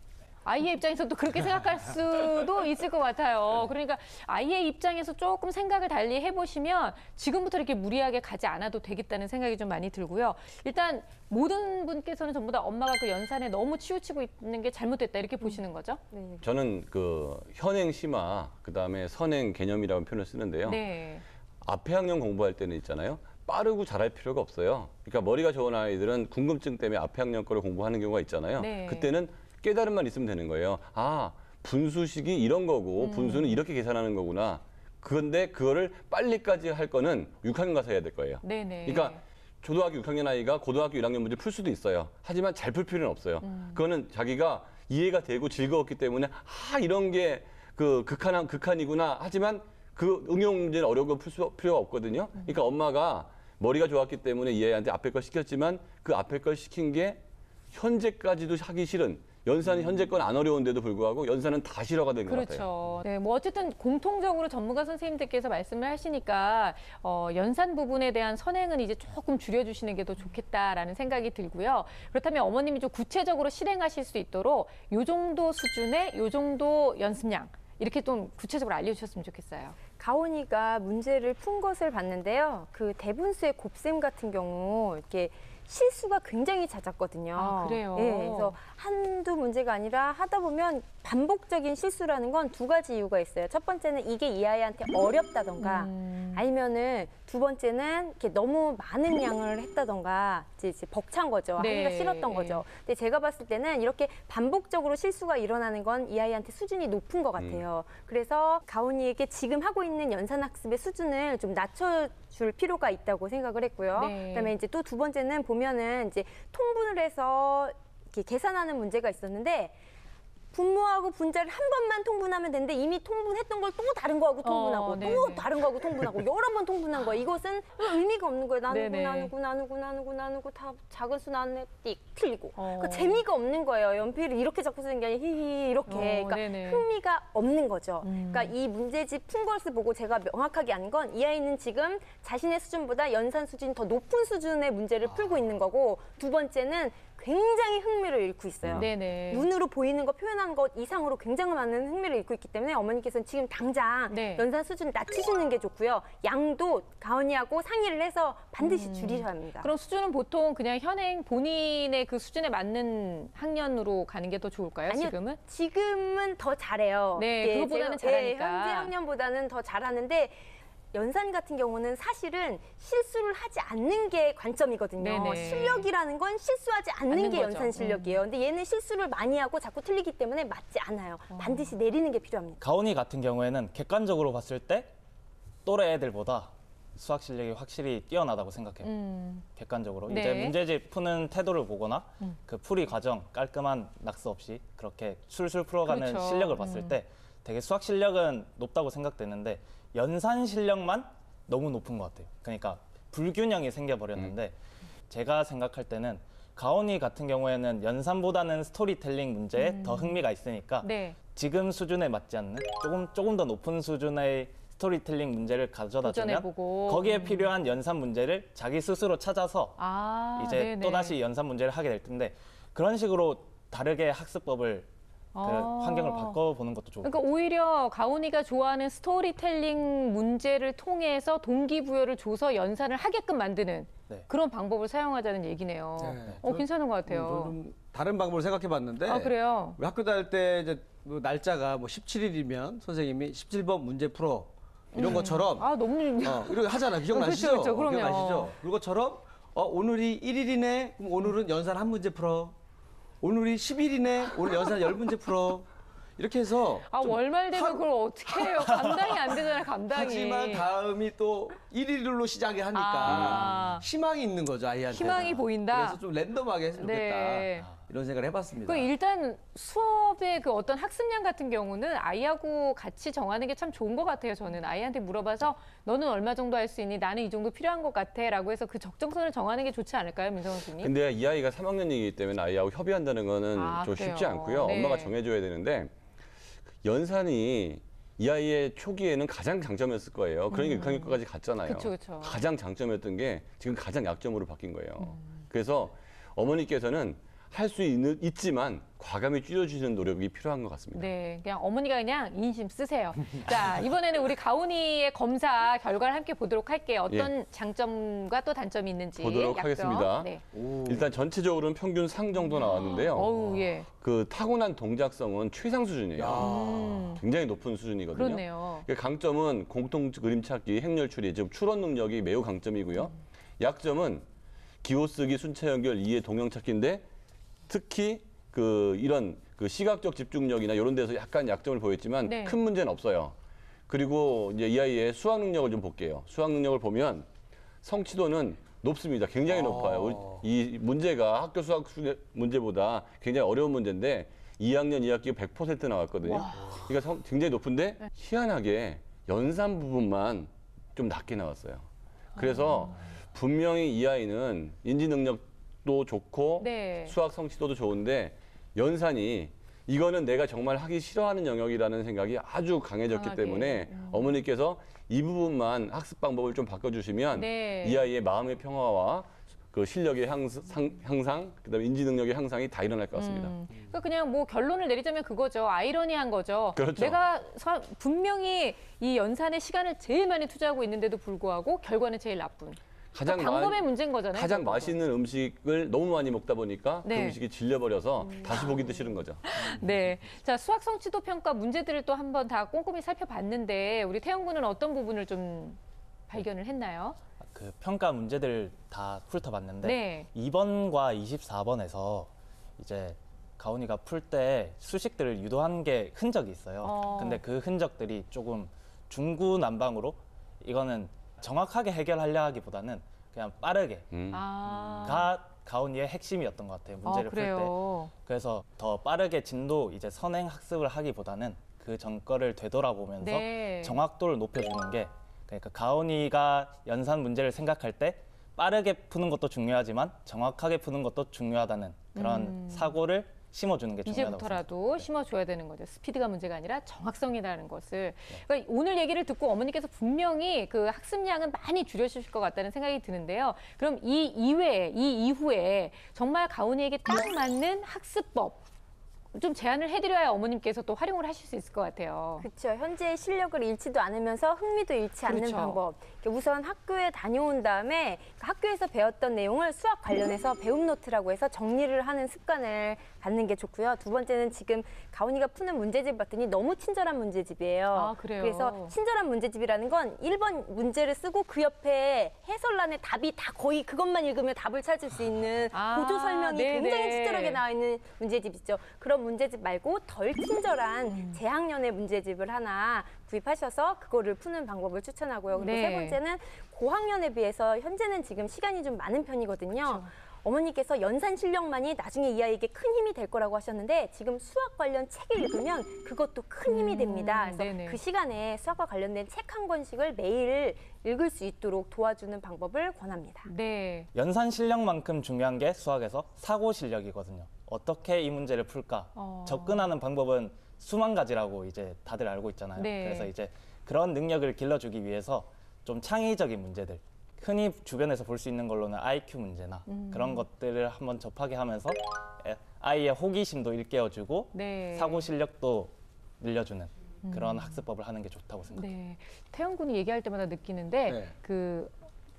아이의 입장에서 또 그렇게 생각할 수도 있을 것 같아요. 그러니까 아이의 입장에서 조금 생각을 달리 해보시면 지금부터 이렇게 무리하게 가지 않아도 되겠다는 생각이 좀 많이 들고요. 일단 모든 분께서는 전부 다 엄마가 그 연산에 너무 치우치고 있는 게 잘못됐다 이렇게 보시는 거죠? 네. 저는 그 현행 심화, 그다음에 선행 개념이라는 표현을 쓰는데요. 네. 앞에 학년 공부할 때는 있잖아요. 빠르고 잘할 필요가 없어요. 그러니까 머리가 좋은 아이들은 궁금증 때문에 앞에 학년 거를 공부하는 경우가 있잖아요. 네. 그때는 깨달음만 있으면 되는 거예요. 아, 분수식이 이런 거고 분수는 이렇게 계산하는 거구나. 그런데 그거를 빨리까지 할 거는 6학년 가서 해야 될 거예요. 네네. 그러니까 초등학교 6학년 아이가 고등학교 1학년 문제 풀 수도 있어요. 하지만 잘 풀 필요는 없어요. 그거는 자기가 이해가 되고 즐거웠기 때문에 이런 게 그 극한이구나. 하지만 그 응용 문제는 어려운 거 풀 필요가 없거든요. 그러니까 엄마가 머리가 좋았기 때문에 이 아이한테 앞에 걸 시켰지만 그 앞에 걸 시킨 게 현재까지도 하기 싫은, 연산이 현재 건 안 어려운데도 불구하고 연산은 다 싫어가 된 것 같아요. 그렇죠. 네, 뭐 어쨌든 공통적으로 전문가 선생님들께서 말씀을 하시니까 연산 부분에 대한 선행은 이제 조금 줄여주시는 게 더 좋겠다라는 생각이 들고요. 그렇다면 어머님이 좀 구체적으로 실행하실 수 있도록 요 정도 수준의 요 정도 연습량 이렇게 좀 구체적으로 알려주셨으면 좋겠어요. 가온이가 문제를 푼 것을 봤는데요. 그 대분수의 곱셈 같은 경우 이렇게 실수가 굉장히 잦았거든요. 아, 그래요? 네, 그래서 한두 문제가 아니라 하다 보면 반복적인 실수라는 건 두 가지 이유가 있어요. 첫 번째는 이게 이 아이한테 어렵다던가 아니면은 두 번째는 이렇게 너무 많은 양을 했다던가 이제 벅찬 거죠. 네. 하기가 싫었던 거죠. 근데 제가 봤을 때는 이렇게 반복적으로 실수가 일어나는 건 이 아이한테 수준이 높은 것 같아요. 그래서 가온이에게 지금 하고 있는 연산학습의 수준을 좀 낮춰줄 필요가 있다고 생각을 했고요. 네. 그다음에 이제 또 두 번째는 보면은 이제 통분을 해서 이렇게 계산하는 문제가 있었는데 분모하고 분자를 한 번만 통분하면 되는데 이미 통분했던 걸 또 다른 거하고 통분하고 또 다른 거하고 통분하고 여러 번 통분한 거야. 이것은 의미가 없는 거예요. 나누고 다 작은 수 나누네 띡 틀리고. 그러니까 재미가 없는 거예요. 연필을 이렇게 자꾸 쓰는 게 아니라 히히 이렇게. 그러니까 흥미가 없는 거죠. 그러니까 이 문제집 푼 것을 보고 제가 명확하게 안 건 이 아이는 지금 자신의 수준보다 연산 수준이 더 높은 수준의 문제를 풀고 있는 거고 두 번째는 굉장히 흥미를 잃고 있어요. 네네. 눈으로 보이는 거 표현한 것 이상으로 굉장히 많은 흥미를 잃고 있기 때문에 어머니께서는 지금 당장 연산 수준 낮추시는 게 좋고요. 양도 가온이하고 상의를 해서 반드시 줄이셔야 합니다. 그럼 수준은 보통 그냥 현행 본인의 그 수준에 맞는 학년으로 가는 게 더 좋을까요? 아니요, 지금은? 지금은 더 잘해요. 네, 그거보다는 잘하니까. 현재 학년보다는 더 잘하는데 연산 같은 경우는 사실은 실수를 하지 않는 게 관점이거든요. 네네. 실력이라는 건 실수하지 않는 게 거죠. 연산 실력이에요. 근데 얘는 실수를 많이 하고 자꾸 틀리기 때문에 맞지 않아요. 반드시 내리는 게 필요합니다. 가온이 같은 경우에는 객관적으로 봤을 때 또래 애들보다 수학 실력이 확실히 뛰어나다고 생각해요. 객관적으로. 네. 이제 문제집 푸는 태도를 보거나 그 풀이 과정 깔끔한 낙서 없이 그렇게 술술 풀어가는 그렇죠. 실력을 봤을 때 되게 수학 실력은 높다고 생각되는데 연산 실력만 너무 높은 것 같아요. 그러니까 불균형이 생겨버렸는데 제가 생각할 때는 가온이 같은 경우에는 연산보다는 스토리텔링 문제에 더 흥미가 있으니까 지금 수준에 맞지 않는 조금 더 높은 수준의 스토리텔링 문제를 가져다 주면 도전해보고. 거기에 필요한 연산 문제를 자기 스스로 찾아서 이제 네네. 또다시 연산 문제를 하게 될 텐데 그런 식으로 다르게 학습법을 그 환경을 바꿔보는 것도 좋고. 그러니까 오히려 가온이가 좋아하는 스토리텔링 문제를 통해서 동기부여를 줘서 연산을 하게끔 만드는 그런 방법을 사용하자는 얘기네요. 괜찮은 것 같아요. 좀 다른 방법을 생각해봤는데. 아, 그래요? 학교 다닐 때 이제 뭐 날짜가 뭐 17일이면 선생님이 17번 문제 풀어 이런 것처럼. 너무 이렇게 하잖아. 기억나시죠? 그렇죠, 그럼요. 기억나시죠? 그것처럼 오늘이 1일이네. 그럼 오늘은 연산 한 문제 풀어. 오늘이 10일이네. 오늘 연산 10문제 풀어. 이렇게 해서 월말 되면 그걸 어떻게 해요? 감당이 안 되잖아요, 감당이. 하지만 다음이 또 1일로 시작이 하니까 희망이 있는 거죠, 아이한테. 희망이 보인다. 그래서 좀 랜덤하게 했으면 좋겠다. 이런 생각을 해봤습니다. 일단 수업의 그 어떤 학습량 같은 경우는 아이하고 같이 정하는 게 참 좋은 것 같아요. 저는 아이한테 물어봐서 너는 얼마 정도 할 수 있니? 나는 이 정도 필요한 것 같아. 라고 해서 그 적정선을 정하는 게 좋지 않을까요, 민성원 교수님? 근데 이 아이가 3학년이기 때문에 아이하고 협의한다는 거는 좀 그래요? 쉽지 않고요. 엄마가 정해줘야 되는데 연산이 이 아이의 초기에는 가장 장점이었을 거예요. 그러니까 6학년까지 갔잖아요. 그쵸. 가장 장점이었던 게 지금 가장 약점으로 바뀐 거예요. 그래서 어머니께서는 할 수 있지만 과감히 줄여주시는 노력이 필요한 것 같습니다. 네, 그냥 어머니가 그냥 인심 쓰세요. 자, 이번에는 우리 가온이의 검사 결과를 함께 보도록 할게요. 어떤 장점과 또 단점이 있는지 보도록 하겠습니다. 네. 일단 전체적으로는 평균 상 정도 나왔는데요. 어우, 예. 그 타고난 동작성은 최상 수준이에요. 굉장히 높은 수준이거든요. 그렇네요. 강점은 공통 그림 찾기, 행렬 추리, 즉 추론 능력이 매우 강점이고요. 약점은 기호 쓰기, 순차 연결, 이해, 동형 찾기인데 특히 이런 시각적 집중력이나 이런 데서 약간 약점을 보였지만 네. 큰 문제는 없어요. 그리고 이제 이 아이의 수학 능력을 좀 볼게요. 수학 능력을 보면 성취도는 높습니다. 굉장히 높아요. 이 문제가 학교 수학 문제보다 굉장히 어려운 문제인데 2학년 2학기 100% 나왔거든요. 그러니까 굉장히 높은데 희한하게 연산 부분만 좀 낮게 나왔어요. 그래서 분명히 이 아이는 인지 능력도 좋고 네. 수학 성취도도 좋은데 연산이 이거는 내가 정말 하기 싫어하는 영역이라는 생각이 아주 강해졌기 때문에 어머니께서 이 부분만 학습 방법을 좀 바꿔주시면 네. 이 아이의 마음의 평화와 그 실력의 향상, 그다음에 인지 능력의 향상이 다 일어날 것 같습니다. 그러니까 그냥 뭐 결론을 내리자면 그거죠. 아이러니한 거죠. 그렇죠. 내가 분명히 이 연산에 시간을 제일 많이 투자하고 있는데도 불구하고 결과는 제일 나쁜. 그러니까 방법의 문제인 거잖아요. 가장 맛있는 음식을 너무 많이 먹다 보니까 네. 그 음식이 질려버려서 다시 보기도 싫은 거죠. 네. 자, 수학 성취도 평가 문제들을 또 한번 다 꼼꼼히 살펴봤는데 우리 태영 군은 어떤 부분을 좀 발견을 했나요? 그 평가 문제들 다 훑어봤는데 네. 2번과 24번에서 이제 가온이가 풀 때 수식들을 유도한 게 흔적이 있어요. 근데 그 흔적들이 조금 중구난방으로 이거는 정확하게 해결하려 하기보다는 그냥 빠르게 가온이의 핵심이었던 것 같아요. 문제를 풀 때. 그래서 더 빠르게 진도 이제 선행 학습을 하기보다는 그 전 거를 되돌아보면서 네. 정확도를 높여주는 게 그러니까 가온이가 연산 문제를 생각할 때 빠르게 푸는 것도 중요하지만 정확하게 푸는 것도 중요하다는 그런 사고를 심어주는 게 중요하다고 이제부터라도 심어줘야 되는 거죠. 스피드가 문제가 아니라 정확성이라는 것을. 그러니까 오늘 얘기를 듣고 어머니께서 분명히 그 학습량은 많이 줄여주실 것 같다는 생각이 드는데요. 그럼 이 이후에 정말 가온이에게 딱 맞는 학습법 좀 제안을 해드려야 어머님께서 또 활용을 하실 수 있을 것 같아요. 그렇죠. 현재의 실력을 잃지도 않으면서 흥미도 잃지 않는 그렇죠. 방법. 우선 학교에 다녀온 다음에 학교에서 배웠던 내용을 수학 관련해서 배움 노트라고 해서 정리를 하는 습관을 갖는 게 좋고요. 두 번째는 지금 가온이가 푸는 문제집 봤더니 너무 친절한 문제집이에요. 아, 그래요? 그래서 친절한 문제집이라는 건 1번 문제를 쓰고 그 옆에 해설란에 답이 다 거의 그것만 읽으면 답을 찾을 수 있는 보조 설명이 네네. 굉장히 친절하게 나와 있는 문제집 있죠. 그런 문제집 말고 덜 친절한 재학년의 문제집을 하나 구입하셔서 그거를 푸는 방법을 추천하고요. 그리고 네. 세 번째는 고학년에 비해서 현재는 지금 시간이 좀 많은 편이거든요. 어머니께서 연산 실력만이 나중에 이 아이에게 큰 힘이 될 거라고 하셨는데 지금 수학 관련 책을 읽으면 그것도 큰 힘이 됩니다. 그래서 네네. 그 시간에 수학과 관련된 책 한 권씩을 매일 읽을 수 있도록 도와주는 방법을 권합니다. 네. 연산 실력만큼 중요한 게 수학에서 사고 실력이거든요. 어떻게 이 문제를 풀까? 접근하는 방법은 수만 가지라고 이제 다들 알고 있잖아요. 네. 그래서 이제 그런 능력을 길러주기 위해서 좀 창의적인 문제들, 흔히 주변에서 볼 수 있는 걸로는 IQ 문제나 그런 것들을 한번 접하게 하면서 아이의 호기심도 일깨워주고 네. 사고 실력도 늘려주는 그런 학습법을 하는 게 좋다고 생각해요. 네. 태영 군이 얘기할 때마다 느끼는데 네. 그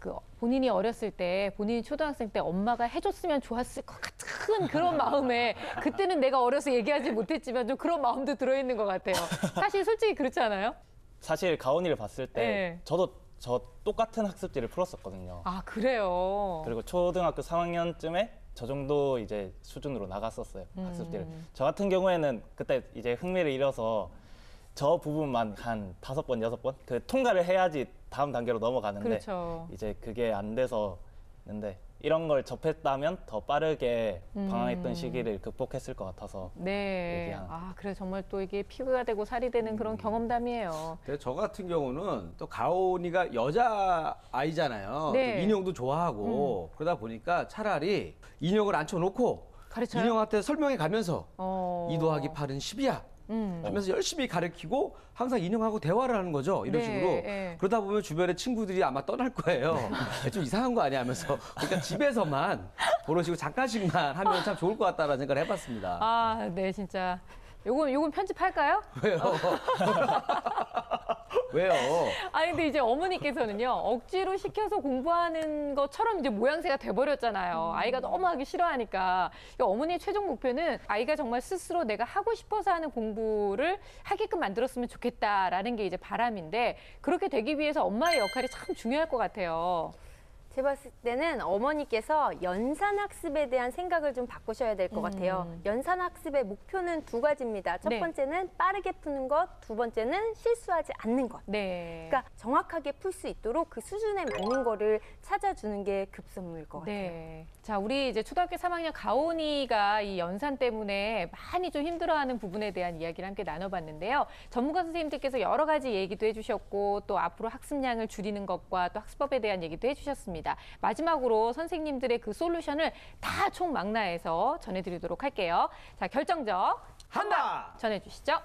본인이 어렸을 때, 본인이 초등학생 때 엄마가 해줬으면 좋았을 것 같은 그런 마음에 그때는 내가 어려서 얘기하지 못했지만 좀 그런 마음도 들어있는 것 같아요. 사실 솔직히 그렇지 않아요? 사실 가온이를 봤을 때 네. 저도 저 똑같은 학습지를 풀었었거든요. 아, 그래요? 그리고 초등학교 3학년쯤에 저 정도 이제 수준으로 나갔었어요. 학습지를. 저 같은 경우에는 그때 이제 흥미를 잃어서 저 부분만 한 5번, 6번 그 통과를 해야지 다음 단계로 넘어가는데 그렇죠. 이제 그게 안 돼서 있는데 이런 걸 접했다면 더 빠르게 방황했던 시기를 극복했을 것 같아서 네. 얘기하는. 아, 그래 정말 또 이게 피부가 되고 살이 되는 그런 경험담이에요. 근데 저 같은 경우는 또 가온이가 여자 아이잖아요. 네. 또 인형도 좋아하고 그러다 보니까 차라리 인형을 앉혀놓고 가르쳐요? 인형한테 설명해 가면서 어. 2 더하기 8은 10이야. 하면서 열심히 가르치고 항상 인형하고 대화를 하는 거죠. 이런 네, 식으로. 네. 그러다 보면 주변에 친구들이 아마 떠날 거예요. 좀 이상한 거 아니야 하면서. 그러니까 집에서만 그런 식으로 잠깐씩만 하면 참 좋을 것 같다라는 생각을 해봤습니다. 아, 네, 진짜. 요건 편집할까요? 왜요? 왜요? 아니, 근데 이제 어머니께서는요, 억지로 시켜서 공부하는 것처럼 이제 모양새가 돼버렸잖아요. 아이가 너무 하기 싫어하니까. 어머니의 최종 목표는 아이가 정말 스스로 내가 하고 싶어서 하는 공부를 하게끔 만들었으면 좋겠다라는 게 이제 바람인데, 그렇게 되기 위해서 엄마의 역할이 참 중요할 것 같아요. 제가 봤을 때는 어머니께서 연산학습에 대한 생각을 좀 바꾸셔야 될 것 같아요. 연산학습의 목표는 두 가지입니다. 첫 네. 번째는 빠르게 푸는 것, 두 번째는 실수하지 않는 것. 네. 그러니까 정확하게 풀 수 있도록 그 수준에 맞는 거를 찾아주는 게 급선무일 것 같아요. 네. 자, 우리 이제 초등학교 3학년 가온이가 이 연산 때문에 많이 좀 힘들어하는 부분에 대한 이야기를 함께 나눠봤는데요. 전문가 선생님들께서 여러 가지 얘기도 해주셨고 또 앞으로 학습량을 줄이는 것과 또 학습법에 대한 얘기도 해주셨습니다. 마지막으로 선생님들의 그 솔루션을 다 총망라해서 전해드리도록 할게요. 자, 결정적 한방 전해주시죠.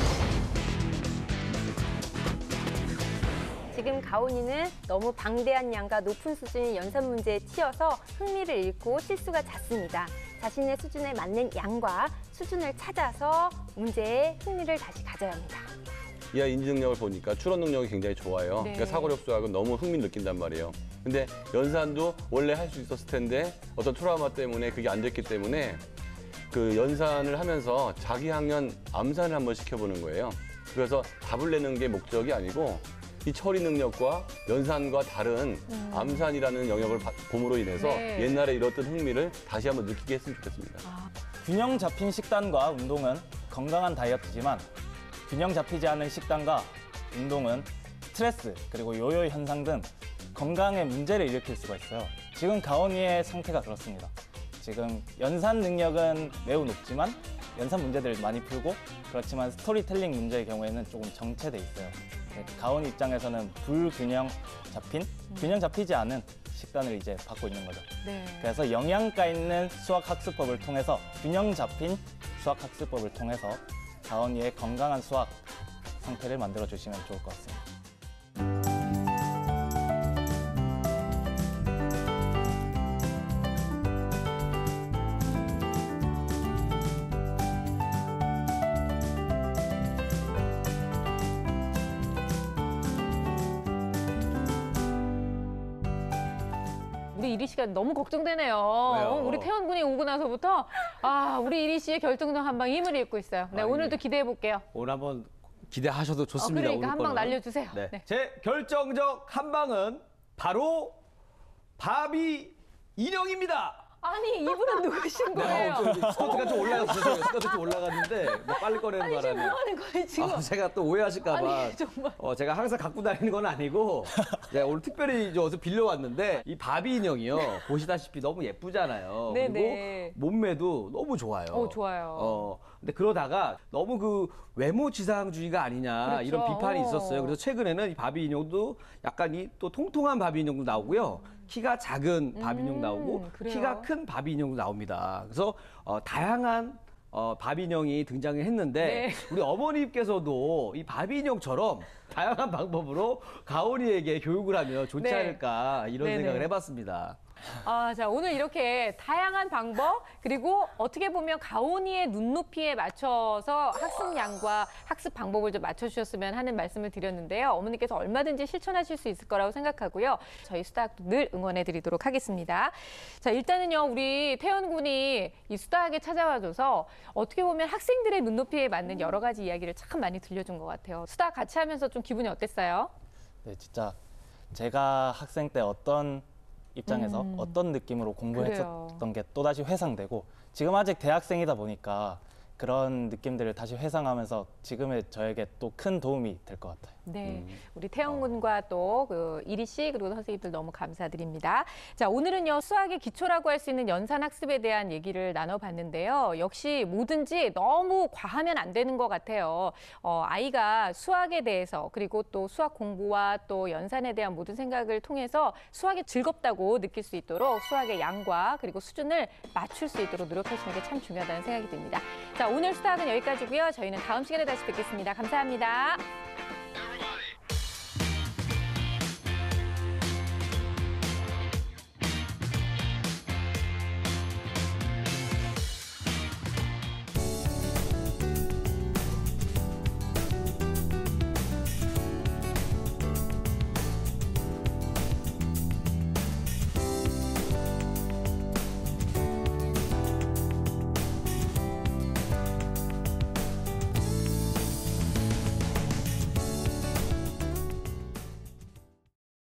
지금 가온이는 너무 방대한 양과 높은 수준의 연산 문제에 치여서 흥미를 잃고 실수가 잦습니다. 자신의 수준에 맞는 양과 수준을 찾아서 문제에 흥미를 다시 가져야 합니다. 이 아이 인지 능력을 보니까 추론 능력이 굉장히 좋아요. 네. 그러니까 사고력 수학은 너무 흥미를 느낀단 말이에요. 근데 연산도 원래 할 수 있었을 텐데 어떤 트라우마 때문에 그게 안 됐기 때문에 그 연산을 하면서 자기 학년 암산을 한번 시켜보는 거예요. 그래서 답을 내는 게 목적이 아니고 이 처리 능력과 연산과 다른 암산이라는 영역을 봄으로 인해서 네. 옛날에 잃었던 흥미를 다시 한번 느끼게 했으면 좋겠습니다. 균형 잡힌 식단과 운동은 건강한 다이어트지만 균형 잡히지 않은 식단과 운동은 스트레스 그리고 요요 현상 등 건강에 문제를 일으킬 수가 있어요. 지금 가온이의 상태가 그렇습니다. 지금 연산 능력은 매우 높지만 연산 문제들을 많이 풀고 그렇지만 스토리텔링 문제의 경우에는 조금 정체돼 있어요. 가온이 입장에서는 불균형 잡힌, 균형 잡히지 않은 식단을 이제 받고 있는 거죠. 네. 그래서 영양가 있는 수학 학습법을 통해서 균형 잡힌 수학 학습법을 통해서 가온이의 건강한 수학 상태를 만들어 주시면 좋을 것 같습니다. 우리 이리 씨가 너무 걱정되네요. 왜요? 우리 태연 군이 오고 나서부터 우리 이리 씨의 결정적 한방 힘을 잃고 있어요. 네, 아니, 오늘도 기대해 볼게요. 오늘 한번 기대하셔도 좋습니다. 그러니까 오늘 한방 거는. 날려주세요. 네. 네. 제 결정적 한방은 바로 바비 인형입니다. 아니, 이분은 누구신 거예요? 스커트가 좀 올라갔어요. 스커트 좀 올라갔는데 뭐 빨리 꺼내는 아니, 지금 바람에. 뭐 하는 거예요, 지금? 제가 또 오해하실까 봐. 아니, 정말. 제가 항상 갖고 다니는 건 아니고 제가 오늘 특별히 어디서 빌려왔는데 이 바비 인형이요. 보시다시피 너무 예쁘잖아요. 네, 그리고 네. 몸매도 너무 좋아요. 좋아요. 근데 그러다가 너무 그 외모 지상주의가 아니냐 그렇죠. 이런 비판이 있었어요. 그래서 최근에는 이 바비 인형도 약간 이 또 통통한 바비 인형도 나오고요. 키가 작은 바비 인형 나오고 그래요? 키가 큰 바비 인형도 나옵니다. 그래서 다양한 바비 인형이 등장을 했는데 네. 우리 어머니께서도 이 바비 인형처럼 다양한 방법으로 가온이에게 교육을 하면 좋지 네. 않을까 이런 네네. 생각을 해봤습니다. 자, 오늘 이렇게 다양한 방법, 그리고 어떻게 보면 가온이의 눈높이에 맞춰서 학습량과 학습 방법을 좀 맞춰주셨으면 하는 말씀을 드렸는데요. 어머니께서 얼마든지 실천하실 수 있을 거라고 생각하고요. 저희 수다학도 늘 응원해 드리도록 하겠습니다. 자, 일단은요, 우리 태연 군이 이 수다학에 찾아와줘서 어떻게 보면 학생들의 눈높이에 맞는 여러 가지 이야기를 참 많이 들려준 것 같아요. 수다학 같이 하면서 좀 기분이 어땠어요? 네, 진짜 제가 학생 때 어떤 입장에서 어떤 느낌으로 공부했었던 게 또다시 회상되고 지금 아직 대학생이다 보니까 그런 느낌들을 다시 회상하면서 지금의 저에게 또 큰 도움이 될 것 같아요. 네, 우리 태영 군과 또 그 이리 씨 그리고 선생님들 너무 감사드립니다. 자, 오늘은요 수학의 기초라고 할 수 있는 연산 학습에 대한 얘기를 나눠봤는데요. 역시 뭐든지 너무 과하면 안 되는 것 같아요. 아이가 수학에 대해서 그리고 또 수학 공부와 또 연산에 대한 모든 생각을 통해서 수학이 즐겁다고 느낄 수 있도록 수학의 양과 그리고 수준을 맞출 수 있도록 노력하시는 게 참 중요하다는 생각이 듭니다. 자, 자, 오늘 수다학은 여기까지고요. 저희는 다음 시간에 다시 뵙겠습니다. 감사합니다.